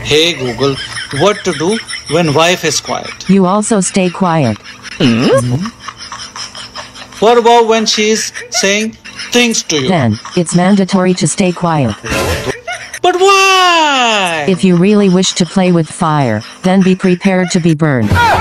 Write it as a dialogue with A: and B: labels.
A: Hey Google, what to do when wife is quiet?
B: You also stay quiet.
A: What about when she is saying things to you?
B: Then, it's mandatory to stay quiet.
A: But why?
B: If you really wish to play with fire, then be prepared to be burned.